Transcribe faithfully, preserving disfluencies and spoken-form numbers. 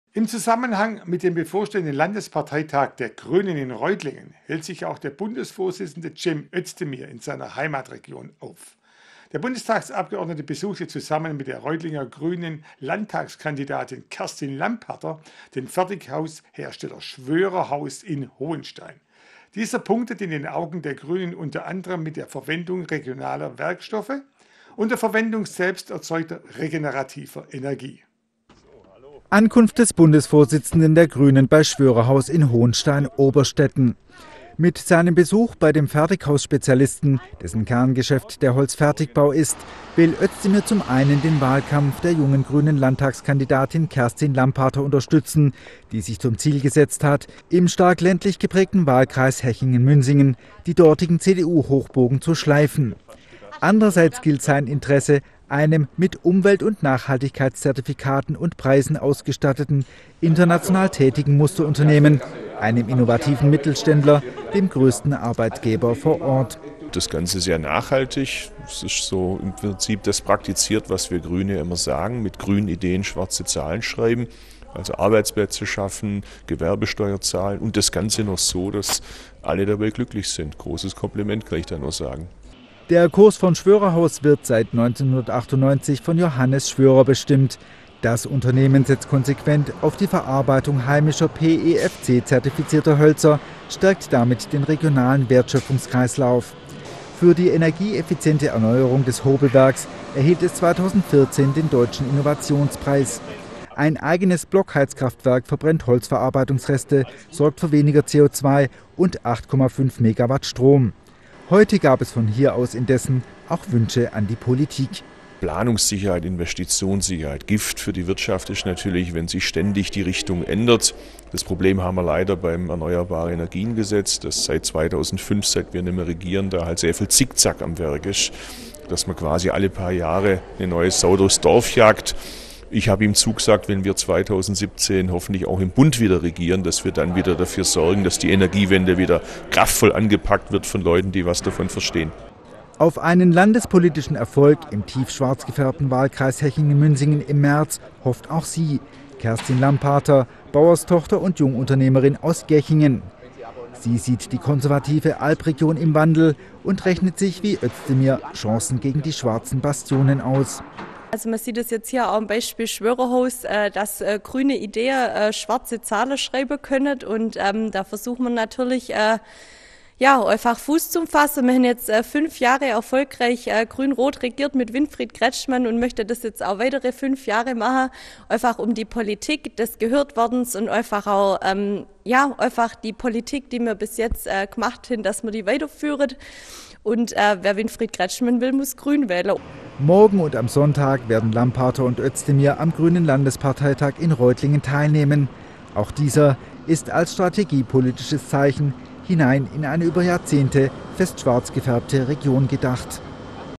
Im Zusammenhang mit dem bevorstehenden Landesparteitag der Grünen in Reutlingen hält sich auch der Bundesvorsitzende Cem Özdemir in seiner Heimatregion auf. Der Bundestagsabgeordnete besuchte zusammen mit der Reutlinger Grünen Landtagskandidatin Kerstin Lampater den Fertighaushersteller Schwörer-Haus in Hohenstein. Dieser punktet in den Augen der Grünen unter anderem mit der Verwendung regionaler Werkstoffe und der Verwendung selbst erzeugter regenerativer Energie. Ankunft des Bundesvorsitzenden der Grünen bei Schwörer-Haus in Hohenstein-Oberstetten. Mit seinem Besuch bei dem Fertighausspezialisten, dessen Kerngeschäft der Holzfertigbau ist, will Özdemir zum einen den Wahlkampf der jungen grünen Landtagskandidatin Kerstin Lampater unterstützen, die sich zum Ziel gesetzt hat, im stark ländlich geprägten Wahlkreis Hechingen-Münsingen die dortigen C D U-Hochbogen zu schleifen. Andererseits gilt sein Interesse einem mit Umwelt- und Nachhaltigkeitszertifikaten und Preisen ausgestatteten, international tätigen Musterunternehmen, einem innovativen Mittelständler, dem größten Arbeitgeber vor Ort. Das Ganze ist sehr nachhaltig. Es ist so im Prinzip das praktiziert, was wir Grüne immer sagen, mit grünen Ideen schwarze Zahlen schreiben. Also Arbeitsplätze schaffen, Gewerbesteuer zahlen und das Ganze noch so, dass alle dabei glücklich sind. Großes Kompliment kann ich da nur sagen. Der Kurs von Schwörer-Haus wird seit neunzehnhundertachtundneunzig von Johannes Schwörer bestimmt. Das Unternehmen setzt konsequent auf die Verarbeitung heimischer P E F C-zertifizierter Hölzer, stärkt damit den regionalen Wertschöpfungskreislauf. Für die energieeffiziente Erneuerung des Hobelwerks erhielt es zweitausendvierzehn den Deutschen Innovationspreis. Ein eigenes Blockheizkraftwerk verbrennt Holzverarbeitungsreste, sorgt für weniger C O zwei und acht Komma fünf Megawatt Strom. Heute gab es von hier aus indessen auch Wünsche an die Politik. Planungssicherheit, Investitionssicherheit, Gift für die Wirtschaft ist natürlich, wenn sich ständig die Richtung ändert. Das Problem haben wir leider beim Erneuerbare Energien Gesetz, das seit zweitausendfünf, seit wir nicht mehr regieren, da halt sehr viel Zickzack am Werk ist, dass man quasi alle paar Jahre eine neue Sau durchs Dorf jagt. Ich habe ihm zugesagt, wenn wir zweitausendsiebzehn hoffentlich auch im Bund wieder regieren, dass wir dann wieder dafür sorgen, dass die Energiewende wieder kraftvoll angepackt wird von Leuten, die was davon verstehen. Auf einen landespolitischen Erfolg im tiefschwarz gefärbten Wahlkreis Hechingen-Münsingen im März hofft auch sie, Kerstin Lampater, Bauerstochter und Jungunternehmerin aus Gechingen. Sie sieht die konservative Alpregion im Wandel und rechnet sich wie Özdemir Chancen gegen die schwarzen Bastionen aus. Also man sieht es jetzt hier auch am Beispiel Schwörer-Haus, dass äh, grüne Ideen äh, schwarze Zahlen schreiben können und ähm, da versuchen wir natürlich äh, ja, einfach Fuß zu fassen. Wir haben jetzt äh, fünf Jahre erfolgreich äh, grün-rot regiert mit Winfried Kretschmann und möchte das jetzt auch weitere fünf Jahre machen, einfach um die Politik des Gehörtwerdens und einfach auch ähm, ja, einfach die Politik, die wir bis jetzt äh, gemacht haben, dass wir die weiterführen. Und äh, wer Winfried Kretschmann will, muss grün wählen. Morgen und am Sonntag werden Lampater und Özdemir am Grünen Landesparteitag in Reutlingen teilnehmen. Auch dieser ist als strategiepolitisches Zeichen hinein in eine über Jahrzehnte fest schwarz gefärbte Region gedacht.